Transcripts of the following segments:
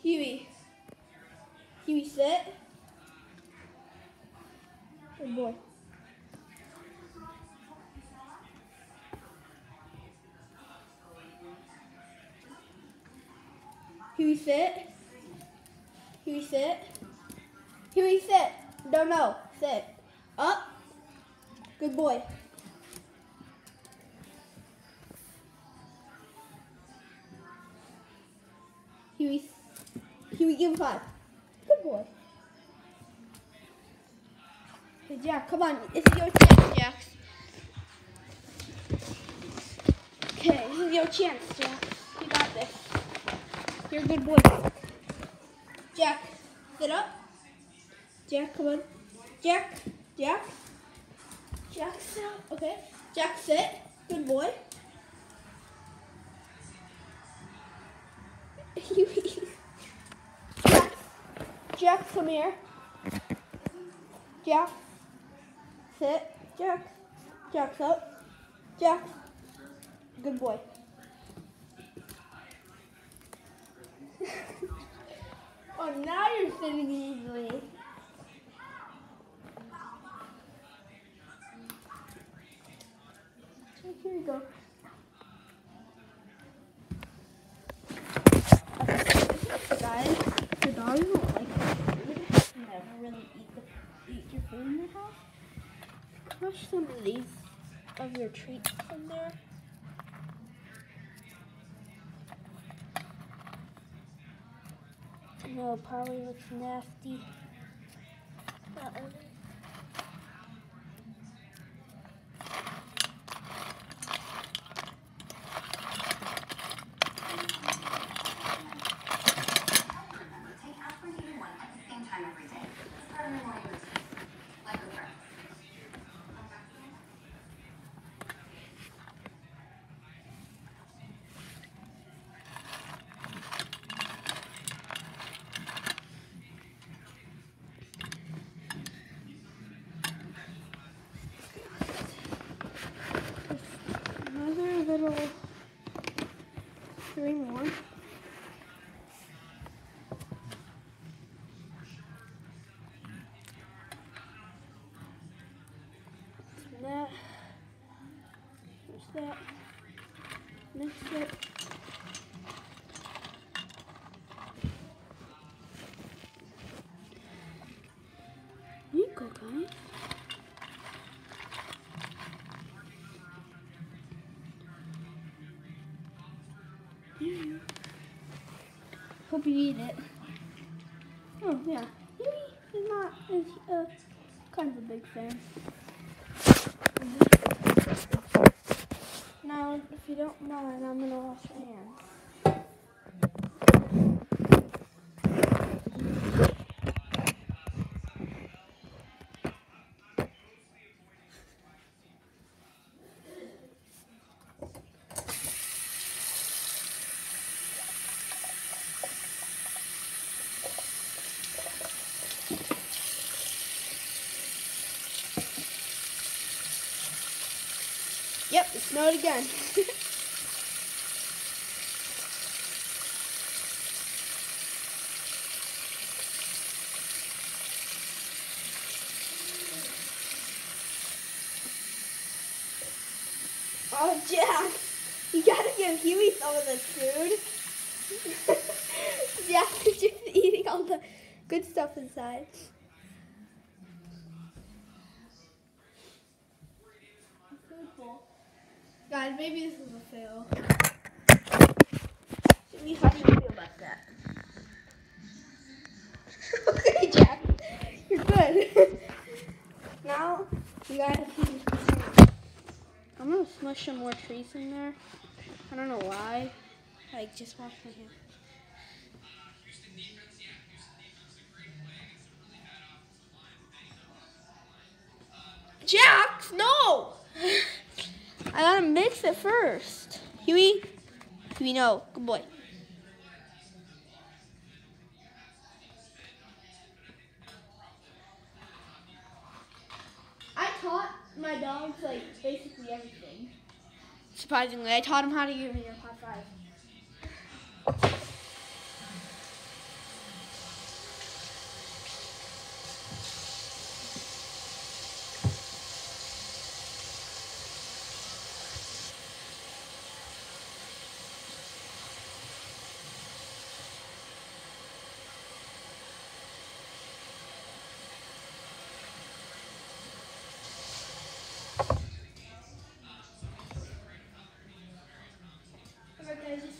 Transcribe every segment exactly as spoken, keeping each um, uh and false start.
Huey. Huey, sit. Good boy. Huey, sit. Huey, sit. Huey, sit. No, no, sit. Up. Good boy. Huey, Huey, give him five. Good boy. Hey, Jack, come on. This is your chance, Jack. Okay, this is your chance, Jack. You got this. You're a good boy. Jack, sit up. Jack, come on. Jack, Jack. Jack, sit up. Okay. Jack, sit. Good boy. Jack, Jack, come here. Jack, sit. Jack, Jack's up. Jack, good boy. Oh, now you're sitting easily. Here we go. Guys, the dogs don't like your food. You never really eat, the, eat your food in your house. Crush some of these of your treats in there. No, probably looks nasty. Uh-oh. Little three more. That. There's that. Mix it. Here you go, guys. Hope you eat it. Oh, yeah. Huey is not, is uh, kind of a big fan. Now, if you don't mind, I'm going to wash my hands. Yep, it snowed again. Oh, Jack, you gotta give Huey some of this food. Jack is just eating all the good stuff inside. Guys, maybe this is a fail. Jimmy, how do you feel about that? Okay, Jack, you're good. Now, you gotta see. I'm gonna smush some more trees in there. I don't know why. Like, just wash my hands. Jack, no! I gotta mix it first. Huey? Huey, no. Good boy. I taught my dogs, like, basically everything. Surprisingly, I taught them how to give me a high five.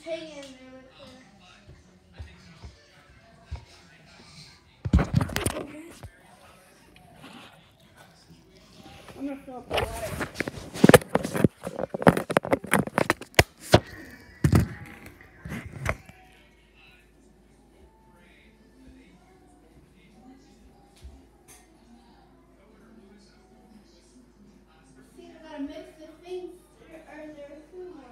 hang in there with her. I'm gonna fill up the water. See, I gotta mix the things or there's food more.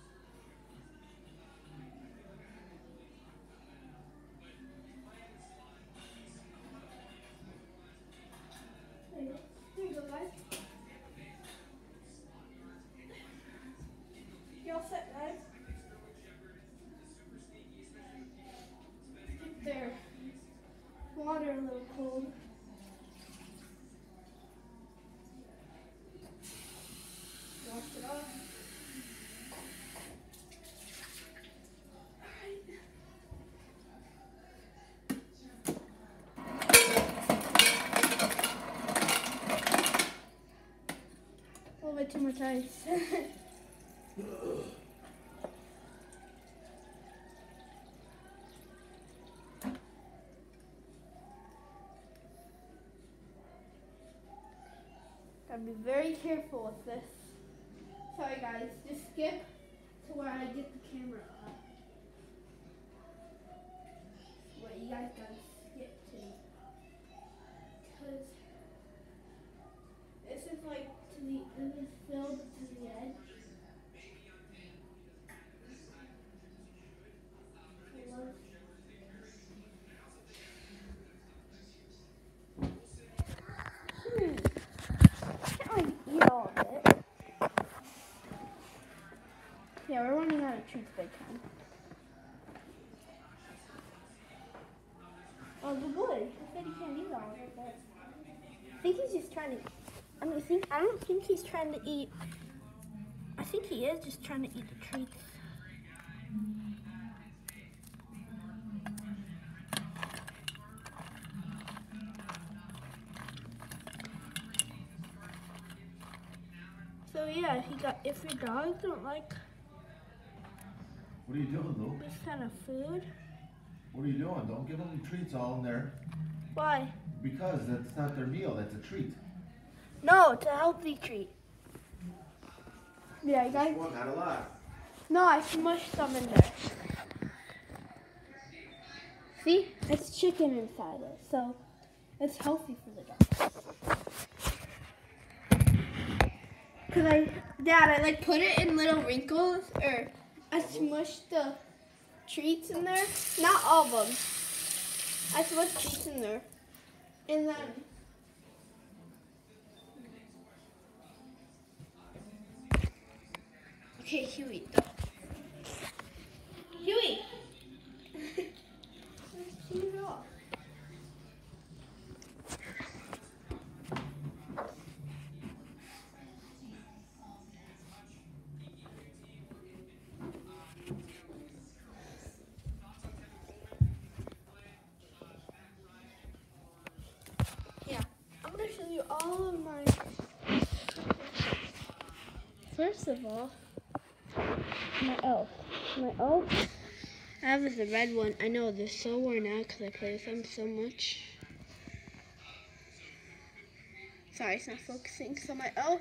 There you go. There you go, guys. You all set, guys? Get their water a little cold. Wash it off. A little bit too much ice. Gotta be very careful with this. Sorry guys, just skip to where I get the camera up. What you guys gotta skip to. Because this is like to the, this is filled to the edge. Hmm. Can't really eat all of it. Yeah, we're running out of treats by time. Oh, good boy. I said he can't eat all of it, but I think he's just trying to. I mean, I think I don't think he's trying to eat. I think he is just trying to eat the treats. So yeah, if you got if your dogs don't like What are you doing, Lou? this kind of food, What are you doing? Don't give them treats all in there. why? Because that's not their meal, that's a treat. No, it's a healthy treat. Yeah, you guys. Well, not a lot. No, I smushed some in there. See? It's chicken inside it, so it's healthy for the dogs. Cause I, Dad, I like put it in little wrinkles, or I smushed the treats in there. Not all of them. I smushed treats in there, and then. Okay, Huey. Huey! Clean it off. Yeah, I'm going to show you all of my... First of all, my elf. My elf. I have the red one. I know they're so worn out because I play with them so much. Sorry, it's not focusing. So my elf,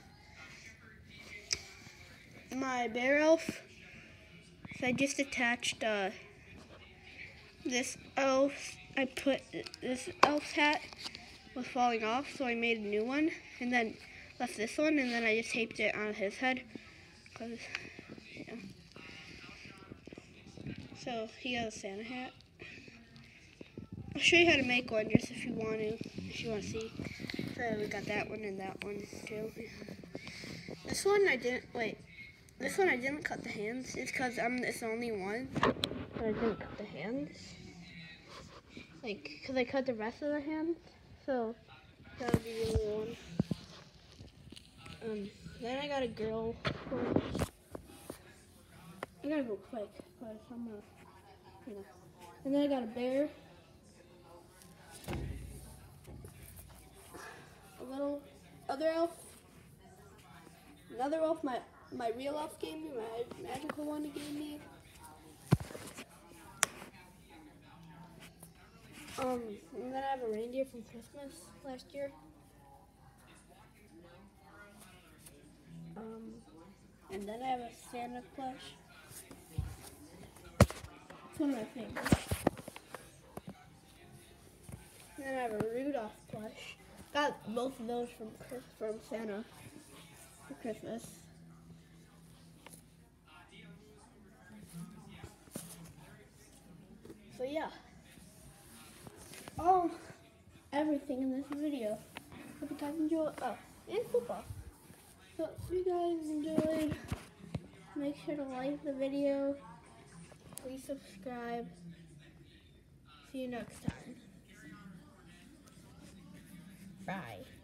my bear elf. So I just attached uh, this elf. I put this elf's hat was falling off, so I made a new one, and then left this one, and then I just taped it on his head. Cause, yeah. So he got a Santa hat. I'll show you how to make one just if you want to, if you want to see. So we got that one and that one too. This one I didn't, wait, this one I didn't cut the hands. It's because I'm this only one, but I didn't cut the hands. Like, because I cut the rest of the hands, so that would be the only one. Um, then I got a girl one. I gotta go quick, because I'm gonna, you know. And then I got a bear. A little other elf. Another elf my, my real elf gave me, my magical one he gave me. Um, and then I have a reindeer from Christmas last year. Um, and then I have a Santa plush. It's one of my favorites. And then I have a Rudolph plush. Got both of those from Chris, from Santa for Christmas. So yeah. Oh, everything in this video. Hope you guys enjoy. Oh, and football. So if you guys enjoyed, make sure to like the video. Please subscribe. See you next time. Bye.